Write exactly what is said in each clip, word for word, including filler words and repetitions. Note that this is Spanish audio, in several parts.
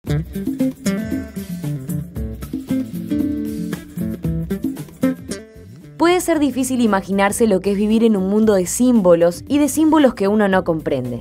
Puede ser difícil imaginarse lo que es vivir en un mundo de símbolos y de símbolos que uno no comprende.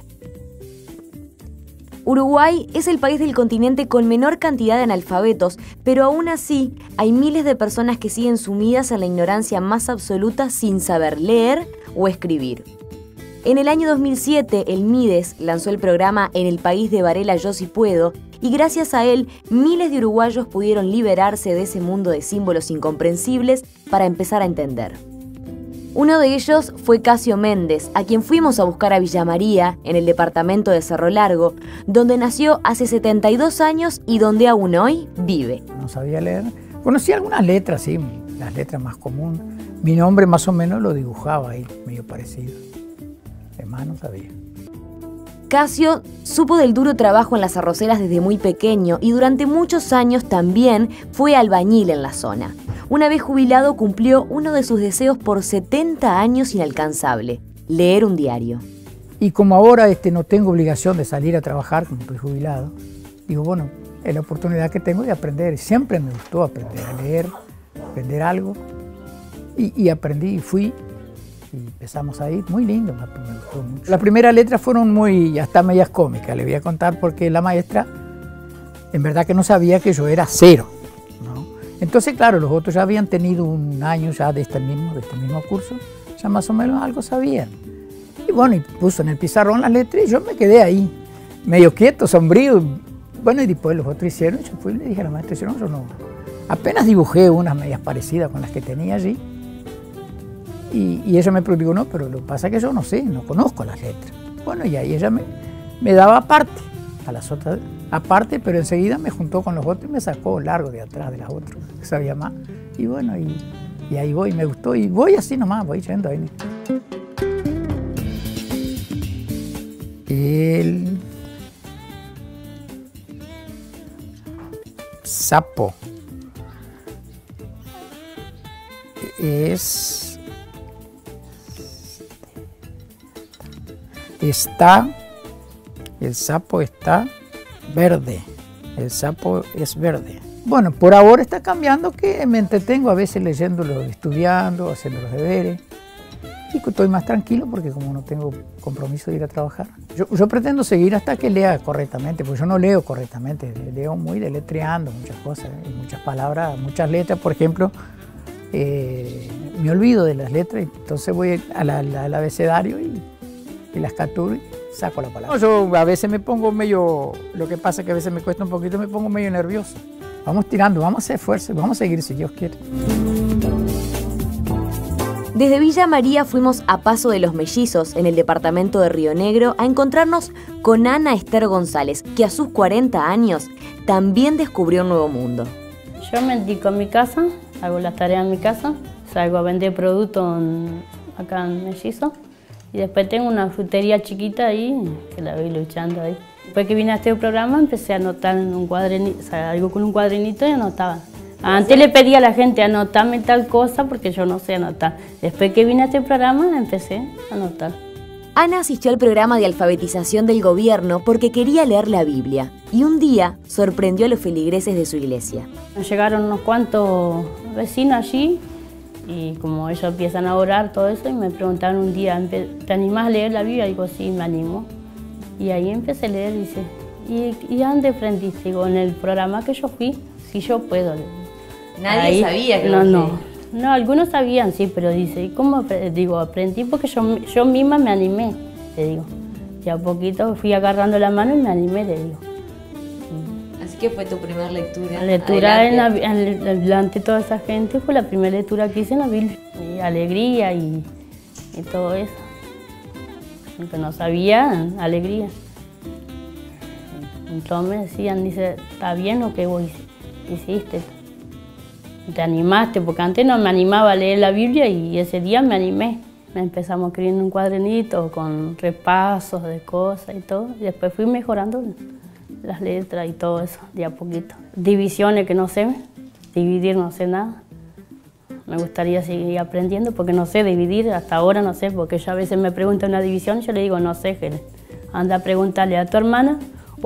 Uruguay es el país del continente con menor cantidad de analfabetos, pero aún así hay miles de personas que siguen sumidas en la ignorancia más absoluta sin saber leer o escribir. En el año dos mil siete, el Mides lanzó el programa En el país de Varela yo sí puedo, y gracias a él, miles de uruguayos pudieron liberarse de ese mundo de símbolos incomprensibles para empezar a entender. Uno de ellos fue Casio Méndez, a quien fuimos a buscar a Villa María, en el departamento de Cerro Largo, donde nació hace setenta y dos años y donde aún hoy vive. No sabía leer. Conocí algunas letras, sí, las letras más comunes. Mi nombre más o menos lo dibujaba ahí, medio parecido. Además no sabía. Casio supo del duro trabajo en las arroceras desde muy pequeño y durante muchos años también fue albañil en la zona. Una vez jubilado cumplió uno de sus deseos por setenta años inalcanzable, leer un diario. Y como ahora este, no tengo obligación de salir a trabajar, como estoy jubilado, digo, bueno, es la oportunidad que tengo de aprender. Siempre me gustó aprender a leer, aprender algo. Y, y aprendí y fui. Y empezamos a ir, muy lindo, me gustó mucho. Las primeras letras fueron muy, hasta medias cómicas, le voy a contar, porque la maestra, en verdad que no sabía que yo era cero, ¿no? Entonces, claro, los otros ya habían tenido un año ya de este mismo, de este mismo curso, ya más o menos algo sabían. Y bueno, y puso en el pizarrón las letras y yo me quedé ahí, medio quieto, sombrío. Bueno, y después los otros hicieron, yo fui y le dije a la maestra, no, yo no. Apenas dibujé unas medias parecidas con las que tenía allí. Y, y ella me dijo, no, pero lo que pasa es que yo no sé, no conozco las letras. Bueno, y ahí ella me, me daba aparte, a las otras, aparte, pero enseguida me juntó con los otros y me sacó largo de atrás de las otras, que sabía más. Y bueno, y, y ahí voy, me gustó, y voy así nomás, voy yendo ahí. El sapo es... Está, el sapo está verde, el sapo es verde. Bueno, por ahora está cambiando, que me entretengo a veces leyéndolo, estudiando, haciendo los deberes. Y estoy más tranquilo porque como no tengo compromiso de ir a trabajar. Yo, yo pretendo seguir hasta que lea correctamente, porque yo no leo correctamente, leo muy deletreando muchas cosas, muchas palabras, muchas letras, por ejemplo. Eh, me olvido de las letras, entonces voy a la, la, al abecedario y... y las capturo y saco la palabra. Yo a veces me pongo medio, lo que pasa es que a veces me cuesta un poquito, me pongo medio nervioso. Vamos tirando, vamos a hacer fuerza, vamos a seguir si Dios quiere. Desde Villa María fuimos a Paso de los Mellizos, en el departamento de Río Negro, a encontrarnos con Ana Esther González, que a sus cuarenta años también descubrió un nuevo mundo. Yo me dedico a mi casa, hago las tareas en mi casa, salgo a vender productos en, acá en Mellizo. Y después tengo una frutería chiquita ahí, que la voy luchando ahí. Después que vine a este programa empecé a anotar en un cuadernito, o sea, algo con un cuadernito y anotaba. Antes le pedía a la gente anotarme tal cosa porque yo no sé anotar. Después que vine a este programa empecé a anotar. Ana asistió al programa de alfabetización del gobierno porque quería leer la Biblia. Y un día sorprendió a los feligreses de su iglesia. Llegaron unos cuantos vecinos allí. Y como ellos empiezan a orar, todo eso, y me preguntaron un día, ¿te animás a leer la Biblia? Y digo, sí, me animo. Y ahí empecé a leer, y dice, ¿y, y a dónde aprendiste? Digo, en el programa que yo fui, sí yo puedo leer. Nadie ahí, sabía que no, lo no, no, algunos sabían, sí, pero dice, ¿y cómo aprendí? Digo, aprendí porque yo, yo misma me animé, le digo. Y a poquito fui agarrando la mano y me animé, le digo. ¿Qué fue tu primera lectura? La lectura en la, en, delante de toda esa gente fue la primera lectura que hice en la Biblia. Y alegría y, y todo eso. Aunque no sabía, alegría. Entonces me decían, dice, ¿está bien lo que vos hiciste? Te animaste, porque antes no me animaba a leer la Biblia y ese día me animé. Me empezamos escribiendo un cuadernito con repasos de cosas y todo. Y después fui mejorando las letras y todo eso, de a poquito. Divisiones que no sé, dividir no sé nada. Me gustaría seguir aprendiendo porque no sé dividir, hasta ahora no sé, porque ya a veces me preguntan una división, yo le digo, no sé, anda a preguntarle a tu hermana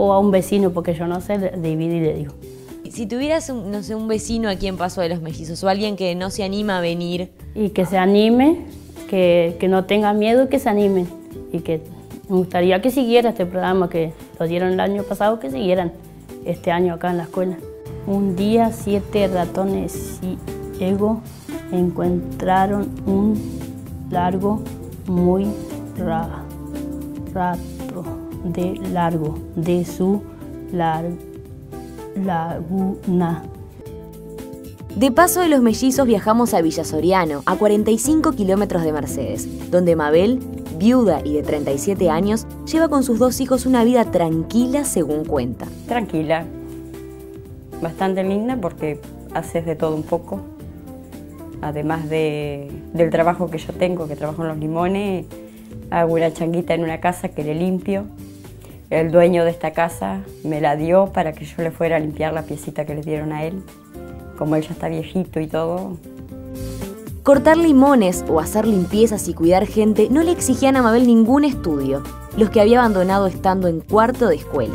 o a un vecino, porque yo no sé dividir, le digo. Si tuvieras, un, no sé, un vecino aquí en Paso de los Mellizos o alguien que no se anima a venir. Y que se anime, que, que no tenga miedo, que se animen. Y que me gustaría que siguiera este programa que lo dieron el año pasado, que siguieran este año acá en la escuela. Un día siete ratones ciegos encontraron un largo muy ra, rato de largo de su lar, laguna. De Paso de los Mellizos viajamos a Villa Soriano, a cuarenta y cinco kilómetros de Mercedes, donde Mabel, viuda y de treinta y siete años, lleva con sus dos hijos una vida tranquila según cuenta. Tranquila, bastante linda porque haces de todo un poco. Además de, del trabajo que yo tengo, que trabajo en Los Limones, hago una changuita en una casa que le limpio. El dueño de esta casa me la dio para que yo le fuera a limpiar la piecita que le dieron a él. Como él ya está viejito y todo. Cortar limones o hacer limpiezas y cuidar gente no le exigían a Mabel ningún estudio, los que había abandonado estando en cuarto de escuela.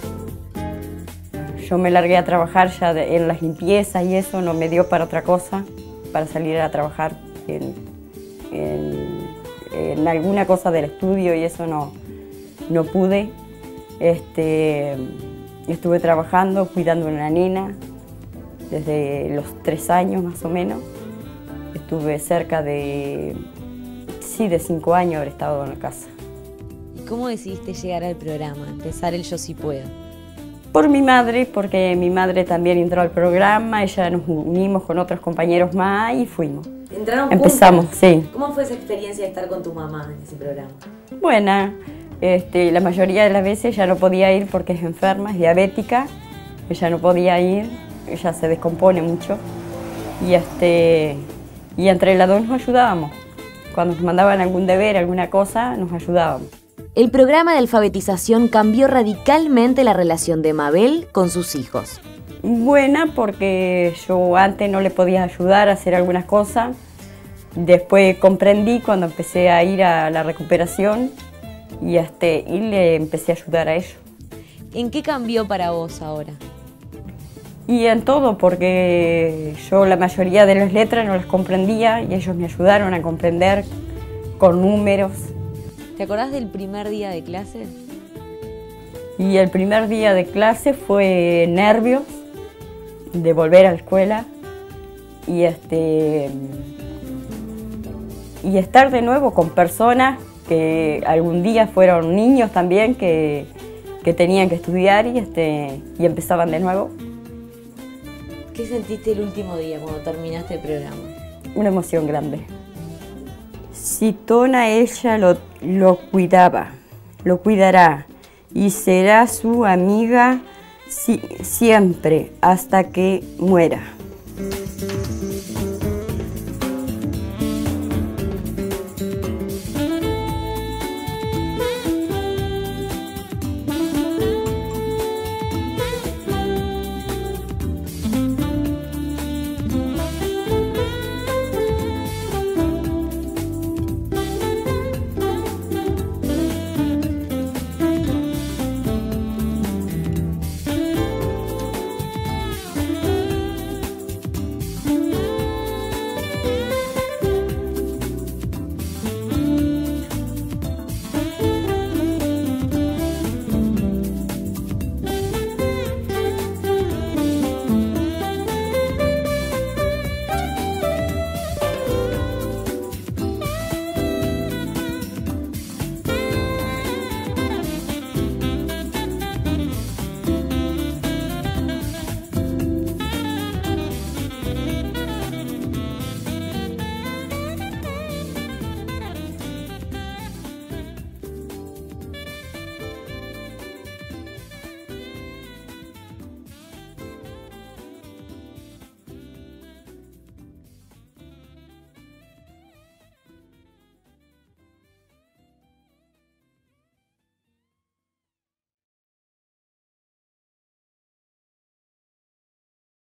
Yo me largué a trabajar ya de, en las limpiezas y eso no me dio para otra cosa, para salir a trabajar en, en, en alguna cosa del estudio y eso no, no pude. Este, estuve trabajando, cuidando a una nena desde los tres años más o menos. Estuve cerca de, sí, de cinco años haber estado en la casa. ¿Y cómo decidiste llegar al programa, empezar el Yo Sí Puedo? Por mi madre, porque mi madre también entró al programa, ella nos unimos con otros compañeros más y fuimos. ¿Entraron Empezamos, juntas? Sí. ¿Cómo fue esa experiencia de estar con tu mamá en ese programa? Buena, este, la mayoría de las veces ella no podía ir porque es enferma, es diabética, ella no podía ir, ella se descompone mucho y, este, y entre las dos nos ayudábamos. Cuando nos mandaban algún deber, alguna cosa, nos ayudábamos. El programa de alfabetización cambió radicalmente la relación de Mabel con sus hijos. Buena porque yo antes no le podía ayudar a hacer algunas cosas. Después comprendí cuando empecé a ir a la recuperación y, este, y le empecé a ayudar a ellos. ¿En qué cambió para vos ahora? Y en todo, porque yo la mayoría de las letras no las comprendía y ellos me ayudaron a comprender con números. ¿Te acordás del primer día de clase? Y el primer día de clase fue nervios de volver a la escuela y, este, y estar de nuevo con personas que algún día fueron niños también que, que tenían que estudiar y, este, y empezaban de nuevo. ¿Qué sentiste el último día cuando terminaste el programa? Una emoción grande. Citona ella lo, lo cuidaba, lo cuidará y será su amiga si, siempre hasta que muera.